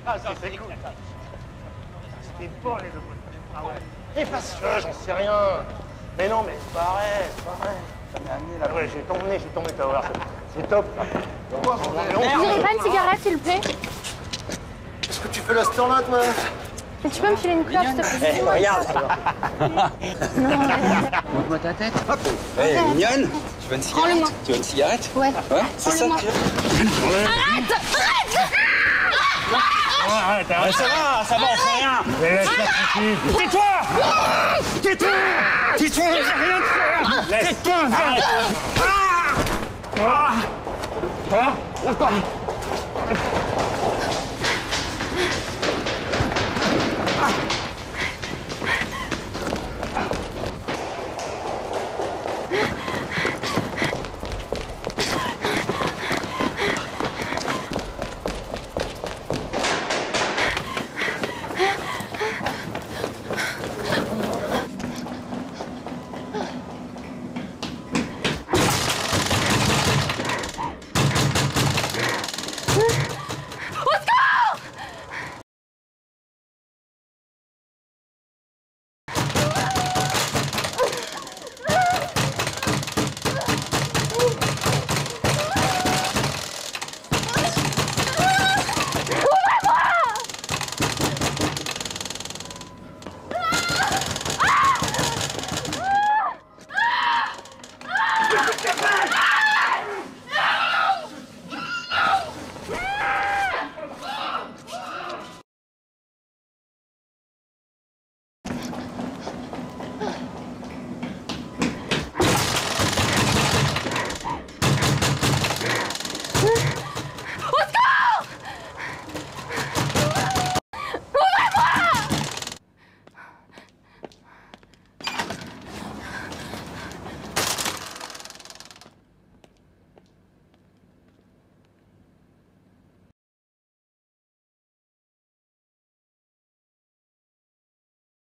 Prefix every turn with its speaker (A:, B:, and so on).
A: Ah, c'est cool. C'était bon, les deux. Ah ouais. Et parce que j'en sais rien. Mais non, mais c'est pareil, c'est pareil. Ça m'est amené là. Ouais, j'ai tombé, tu vas voir. C'est top.
B: Vous n'aurez pas une cigarette, s'il vous plaît?
A: Qu'est-ce que tu fais là, ce temps-là, toi?
B: Mais tu peux me filer une clope, s'il te plaît?
A: Regarde.
C: Montre-moi ta tête. Hop. Hé, mignonne. Tu veux une cigarette?
B: Prends-le-moi.
C: Tu veux une cigarette?
B: Ouais.
C: Ouais, c'est ça que tu veux?
B: Arrête!
A: Arrête, arrête.
C: Ça va, on fait rien.
A: Mais laisse-la tranquille.
C: Tais-toi! Tais-toi! Tais-toi, j'ai rien de faire! Tais-toi!
A: Arrête.